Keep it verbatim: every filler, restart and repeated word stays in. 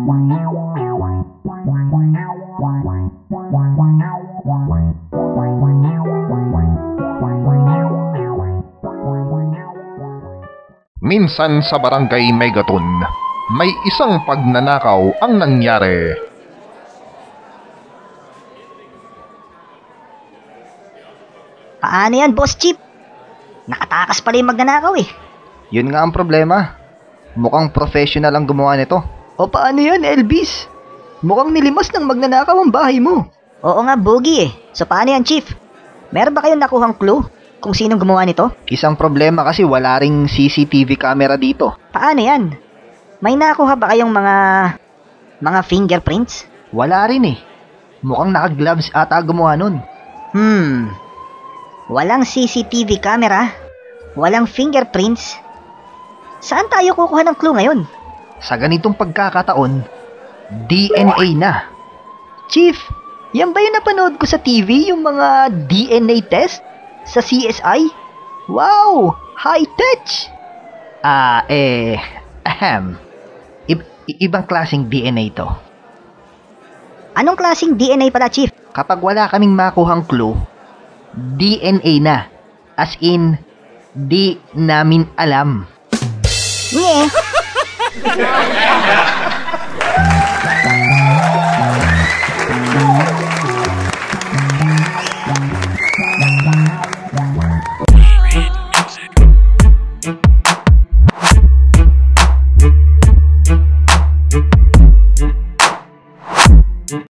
Minsan sa barangay MegaToon, may isang pagnanakaw ang nangyari. Paano yan, Boss Chief? Nakatakas pala yung magnanakaw eh. Yun nga ang problema. Mukhang professional ang gumawa nito. O paano yan, Elvis? Mukhang nilimas ng magnanakaw ang bahay mo. Oo nga, Boogie eh. So paano yan, Chief? Meron ba kayong nakuhang clue kung sinong gumawa nito? Isang problema kasi wala ring C C T V camera dito. Paano yan? May nakuha ba kayong mga mga fingerprints? Wala rin eh. Mukhang naka-gloves ata gumawa nun. Hmm. Walang C C T V camera, walang fingerprints. Saan tayo kukuha ng clue ngayon? Sa ganitong pagkakataon, D N A na. Chief, yan ba yung napanood ko sa T V, yung mga D N A test sa C S I? Wow! High-tech! Ah, eh... Ahem. I- ibang klaseng D N A to. Anong klaseng D N A pala, Chief? Kapag wala kaming makuhang clue, D N A na. As in, di namin alam. Nye.